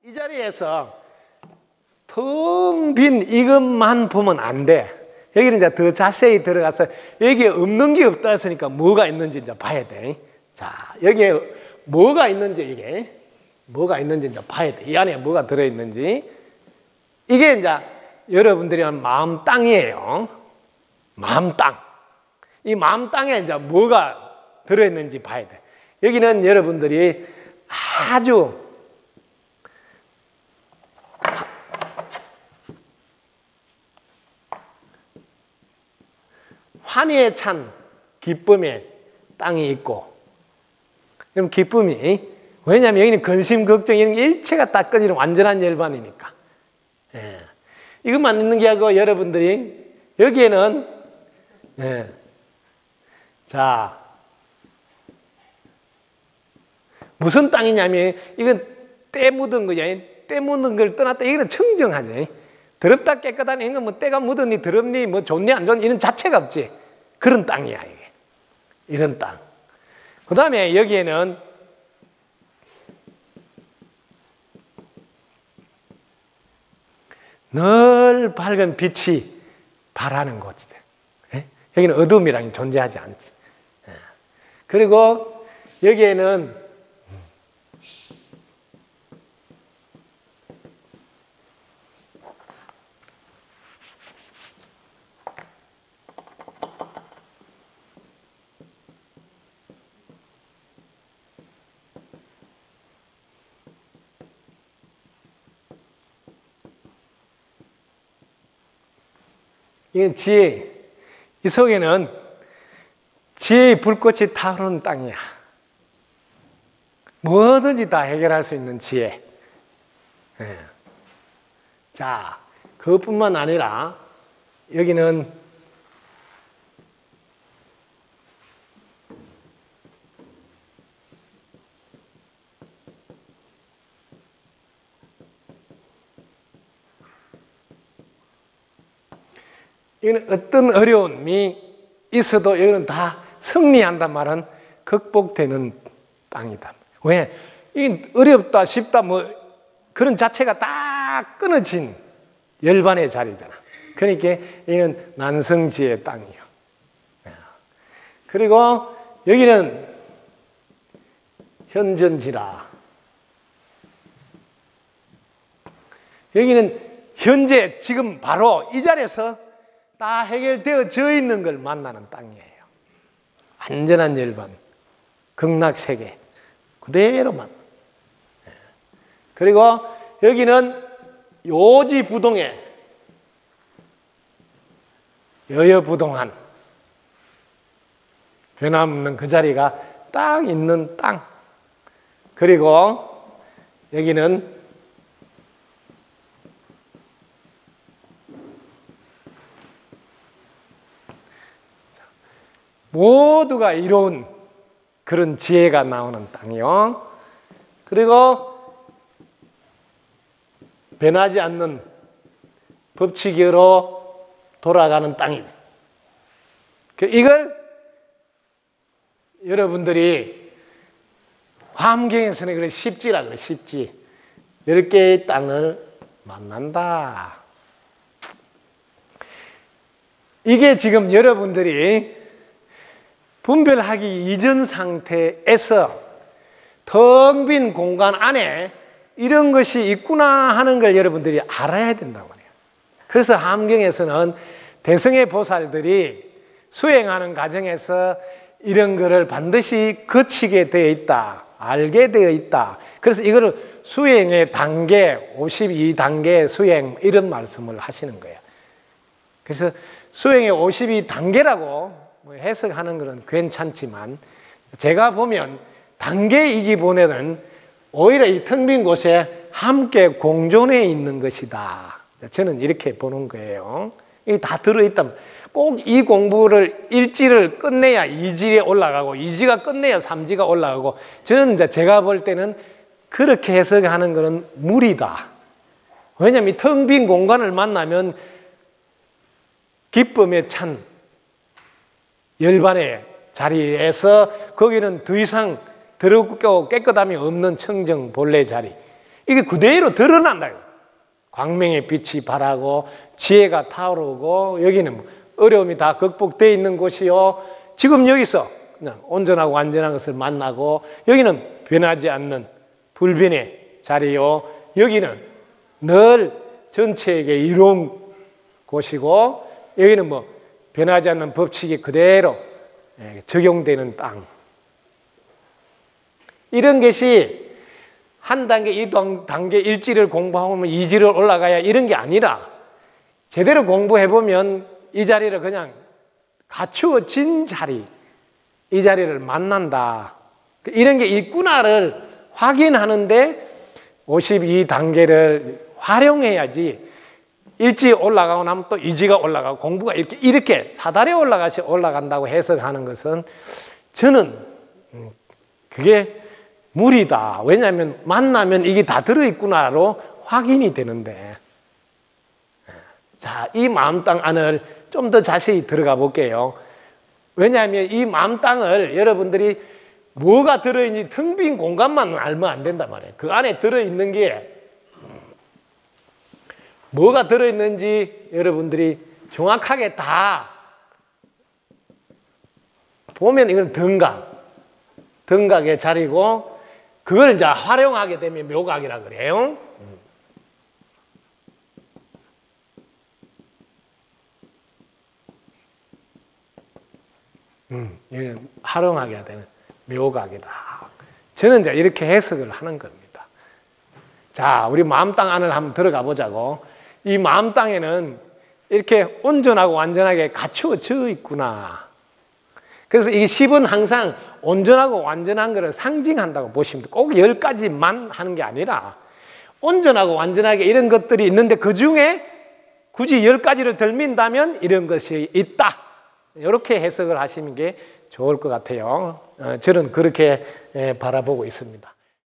이 자리에서 텅 빈 이것만 보면 안 돼. 여기는 이제 더 자세히 들어가서 여기에 없는 게 없다 했으니까 뭐가 있는지 이제 봐야 돼. 자, 여기에 뭐가 있는지 이게 이제 봐야 돼. 이 안에 뭐가 들어있는지. 이게 이제 여러분들이 한 마음 땅이에요. 마음 땅. 이 마음 땅에 이제 뭐가 들어있는지 봐야 돼. 여기는 여러분들이 아주 환희에 찬 기쁨의 땅이 있고, 그럼 기쁨이, 왜냐하면 여기는 근심, 걱정 이런 게 일체가 딱 꺼지는 완전한 열반이니까. 예. 이것만 있는 게 아니고 여러분들이 여기에는 자, 무슨 땅이냐면 이건 때 묻은 거야. 때 묻은 걸 떠났다. 이거는 청정하지. 더럽다 깨끗하니 이건 뭐 때가 묻으니 더럽니 뭐 좋니 안 좋니 이런 자체가 없지. 그런 땅이야 이게. 이런 땅. 그 다음에 여기에는 늘 밝은 빛이 발하는 곳이다. 여기는 어둠이라는 게 존재하지 않지. 그리고 여기에는 이건 지혜. 이 속에는 지혜의 불꽃이 타오르는 땅이야. 뭐든지 다 해결할 수 있는 지혜. 자, 그것뿐만 아니라 여기는 이거는 어떤 어려움이 있어도 이거는 다 승리한단 말은 극복되는 땅이다. 왜? 이게 어렵다, 쉽다, 뭐 그런 자체가 딱 끊어진 열반의 자리잖아. 그러니까 이건 난성지의 땅이요. 그리고 여기는 현전지라. 여기는 현재 지금 바로 이 자리에서 다 해결되어져 있는 걸 만나는 땅이에요. 완전한 열반, 극락세계 그대로만. 그리고 여기는 요지부동에 여여부동한 변함없는 그 자리가 딱 있는 땅. 그리고 여기는 모두가 이로운 그런 지혜가 나오는 땅이요. 그리고 변하지 않는 법칙으로 돌아가는 땅이다. 이걸 여러분들이 화엄경에서는 그래 십지라 그래. 십지. 10개의 땅을 만난다. 이게 지금 여러분들이 분별하기 이전 상태에서 텅 빈 공간 안에 이런 것이 있구나 하는 걸 여러분들이 알아야 된다고 해요. 그래서 함경에서는 대성의 보살들이 수행하는 과정에서 이런 거를 반드시 거치게 되어 있다, 알게 되어 있다. 그래서 이거를 수행의 단계, 52단계 수행 이런 말씀을 하시는 거예요. 그래서 수행의 52단계라고 해석하는 것은 괜찮지만 제가 보면 단계이기보다는 오히려 이 텅 빈 곳에 함께 공존해 있는 것이다. 저는 이렇게 보는 거예요. 이게 다 들어있다. 꼭 이 공부를 일지를 끝내야 이지에 올라가고 이지가 끝내야 삼지가 올라가고 저는 이제 제가 볼 때는 그렇게 해석하는 것은 무리다. 왜냐하면 이 텅 빈 공간을 만나면 기쁨에 찬 열반의 자리에서 거기는 더 이상 더럽고 깨끗함이 없는 청정 본래 자리. 이게 그대로 드러난다. 광명의 빛이 발하고 지혜가 타오르고 여기는 뭐 어려움이 다 극복되어 있는 곳이요. 지금 여기서 그냥 온전하고 완전한 것을 만나고 여기는 변하지 않는 불변의 자리요. 여기는 늘 전체에게 이로운 곳이고 여기는 뭐 변하지 않는 법칙이 그대로 적용되는 땅. 이런 것이 한 단계, 이 단계 일지를 공부하면 이지를 올라가야 이런 게 아니라 제대로 공부해보면 이 자리를 그냥 갖추어진 자리, 이 자리를 만난다. 이런 게 있구나를 확인하는데 52단계를 활용해야지 일지 올라가고 나면 또 이지가 올라가고 공부가 이렇게 사다리에 올라간다고 해석하는 것은 저는 그게 무리다. 왜냐하면 만나면 이게 다 들어있구나로 확인이 되는데. 자, 이 마음 땅 안을 좀 더 자세히 들어가 볼게요. 왜냐하면 이 마음 땅을 여러분들이 뭐가 들어있는지 텅 빈 공간만 알면 안 된단 말이에요. 그 안에 들어있는 게 뭐가 들어있는지 여러분들이 정확하게 다 보면 이건 등각의 자리고 그걸 이제 활용하게 되면 묘각이라 그래요. 이건 활용하게 되는 묘각이다. 저는 이제 이렇게 해석을 하는 겁니다. 자, 우리 마음 땅 안을 한번 들어가 보자고. 이 마음 땅에는 이렇게 온전하고 완전하게 갖추어져 있구나. 그래서 이 10은 항상 온전하고 완전한 것을 상징한다고 보시면 돼요. 꼭 10가지만 하는 게 아니라 온전하고 완전하게 이런 것들이 있는데 그 중에 굳이 10가지를 덜민다면 이런 것이 있다. 이렇게 해석을 하시는 게 좋을 것 같아요. 저는 그렇게 바라보고 있습니다.